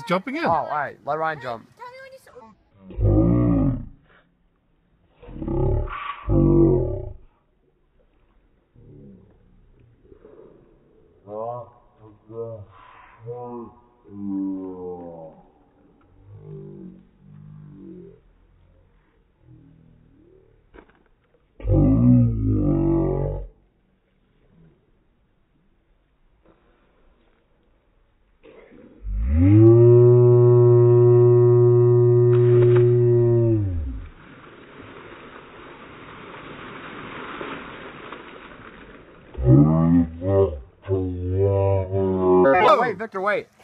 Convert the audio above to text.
he's jumping in. Oh, all right. Let Ryan jump. Tell me when you. Wait, Victor, wait.